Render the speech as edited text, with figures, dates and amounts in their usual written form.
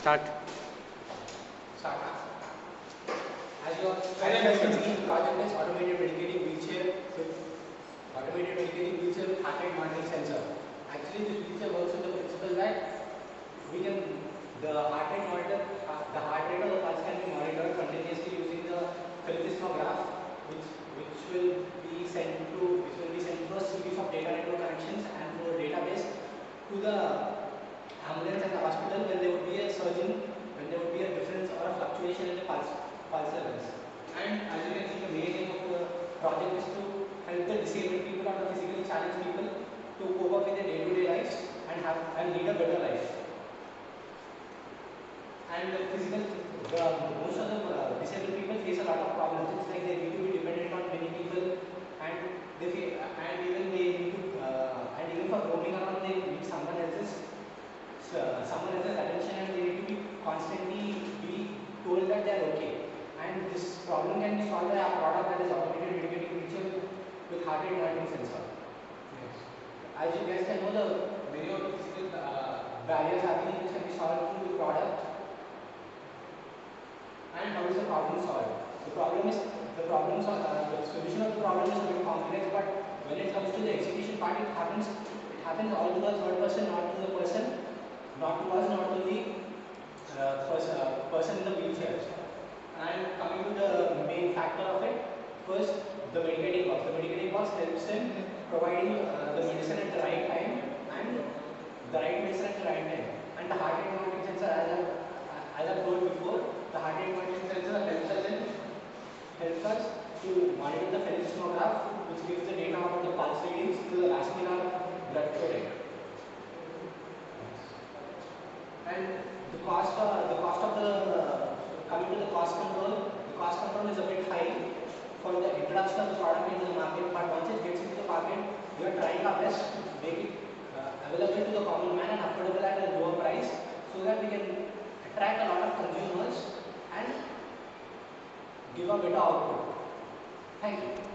Start. Start. As you can see, the project is automated medicating wheelchair with heart rate monitoring sensor. Actually, this wheelchair works with the principle that we can the heart rate of the pulse can be monitored continuously using the philosophy, which will be sent through a series of data network connections and through a database to the ambulance at the hospital when there would be a difference or a fluctuation in the pulse levels. And as you can see, the main aim of the project is to help the disabled people or the physically challenged people to cope up with their day-to-day lives and lead a better life. And most of the disabled people face a lot of problems. It's like they need to be dependent on many people, and even for roaming around, they need someone else's attention, and they need to be constantly be told that they are okay. And this problem can be solved by a product that is automated medicating wheelchair with heart rate monitoring sensor. Yes. As you guys can know, the many of the physical barriers happening which can be solved through the product. And how is the problem solved? The solution of the problem is a bit complex, but when it comes to the execution part, it happens all to the third person, not to the person, not to us, not to the person in the wheelchair. And coming to the main factor of it, first the medicating box. The medicating box helps in providing the medicine at the right time and the right medicine at the right time. And the heart rate monitoring sensor, as I told before, the heart rate monitoring sensor helps us to monitor the philosophy, which gives the data about the pulse readings to the vascular blood flow rate. And the cost of coming to the cost control is a bit high for the introduction of the product into the market. But once it gets into the market, we are trying our best to make it available to the common man and affordable at a lower price, so that we can attract a lot of consumers and give a better output. Thank you.